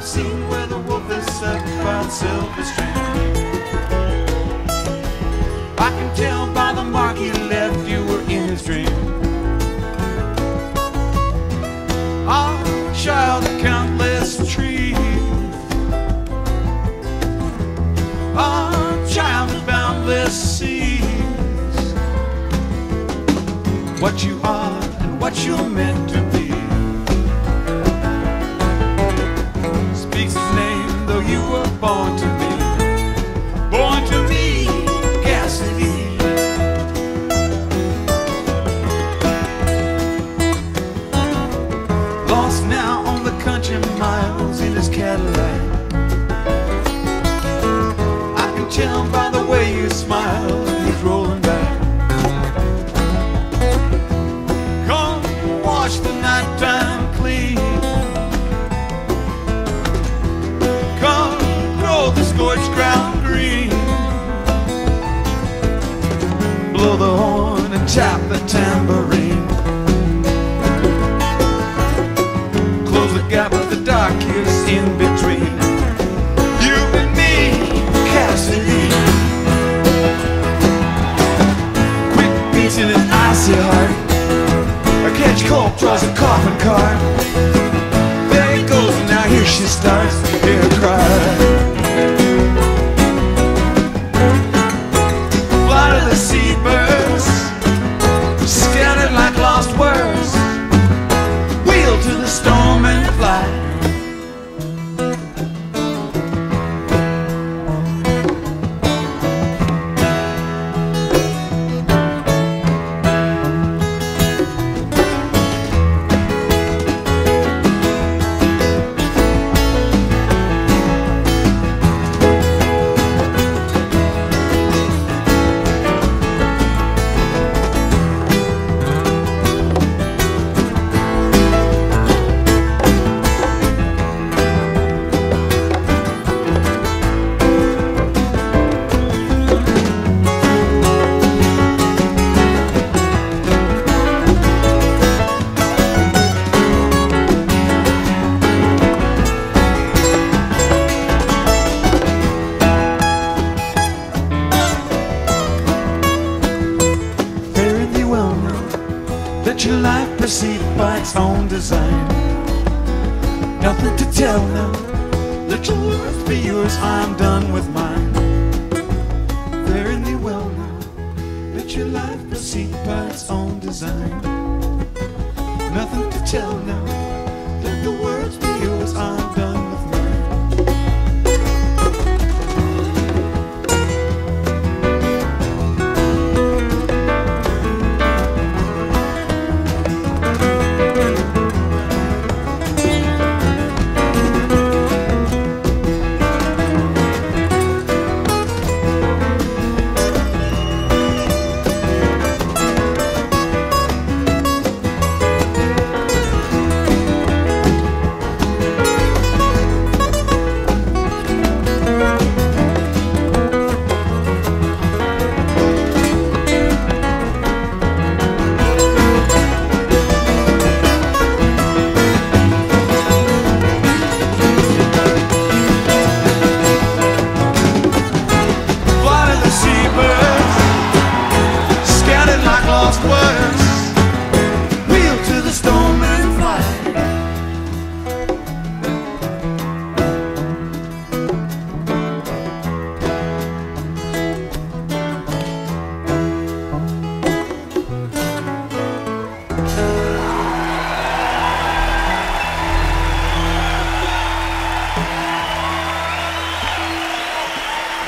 I've seen where the wolf is set by the silver string. I can tell by the mark he left you were in his dream. Ah, child of countless trees. Ah, child of boundless seas. What you are and what you're meant to be. Speaks his name though you were born to me. Born to me, Cassidy. Lost now on the country miles in his Cadillac. I can tell by the way you smile, he's rolling back. Come wash the nighttime clean. Come grow the scorched ground green. Blow the horn and tap the tambourine. Close the gap of the darkest in between. You and me, Cassidy. Quick beats in an icy heart. A catch cold draws a coffin car. There he goes and now here she starts to hear her cry. Fly to the seabirds, scattered like lost words. Wheel to the storm and fly. Let your life proceed by its own design. Nothing to tell now. Let your words be yours, I'm done with mine. Fare thee well now. Let your life proceed by its own design. Nothing to tell now. Let the words be yours, I'm done with mine. Lost words.